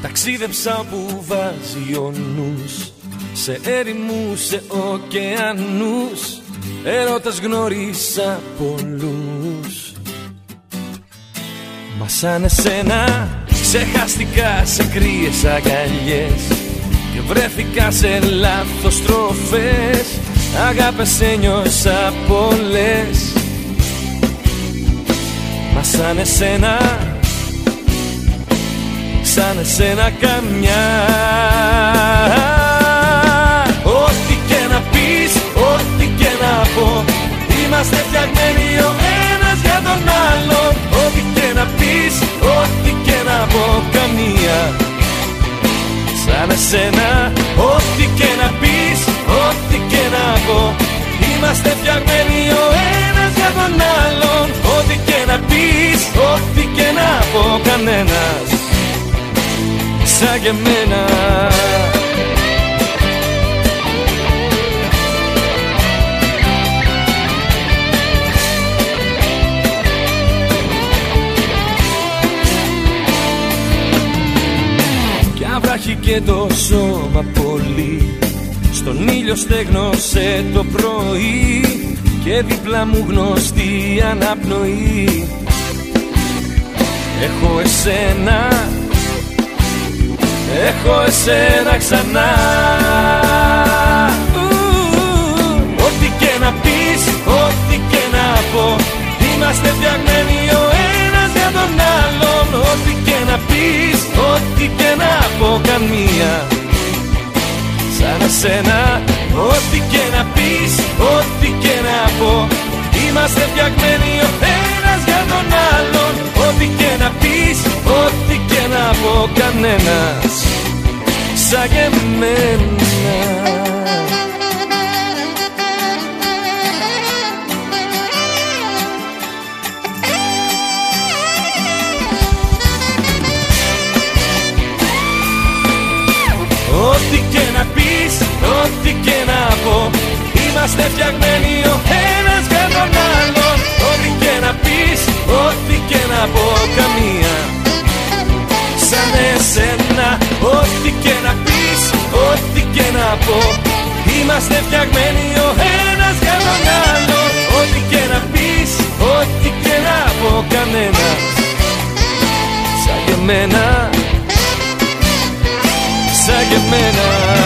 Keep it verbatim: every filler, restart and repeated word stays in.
Ταξίδεψα όπου βάζει ο νους, σε έρημους, σε ωκεανούς. Έρωτας γνώρισα πολλούς, μα σαν εσένα ξεχάστηκα σε κρύες αγκαλιές και βρέθηκα σε λάθος στροφές. Αγάπες ένιωσα πολλές, μα σαν εσένα, σαν εσένα καμιά. Ό,τι και να πεις, ό,τι και να πω, είμαστε φτιαγμένοι ο ένας για τον άλλον. Ό,τι και να πεις, ό,τι και να πω, καμία σαν εσένα. Ό,τι και να πεις, ό,τι και να πω, είμαστε φτιαγμένοι ο ένας για τον άλλον. Ό,τι και να πεις, ό,τι και να πω, κανένας σαν και εμένα. Κι αν βράχει και το σώμα πολύ, στον ήλιο στέγνωσε το πρωί και δίπλα μου γνωστή αναπνοή. Έχω εσένα, έχω εσένα ξανά. Ό,τι και να πεις, ό,τι και να πω, είμαστε φτιαγμένοι ο ένας για τον άλλον. Ό,τι και να πεις, ό,τι και να πω, καμία σαν εσένα. Ό,τι και να πεις, ό,τι και να πω, είμαστε φτιαγμένοι ο ένας για τον άλλον. Ό,τι και να πεις, ό,τι και να πω, κανένας σαν και εμένα. Ό,τι και να πεις, ό,τι και να πω, είμαστε φτιαγμένοι ο ένας για τον άλλον. Ό,τι και να πεις, ό,τι και να πω, καμία σαν εσένα. Ό,τι και να πεις, ό,τι και να πω, είμαστε φτιαγμένοι ο ένας για τον άλλον. Ό,τι και να πεις, ό,τι και να πω, κανένας σαν και εμένα, σαν και εμένα.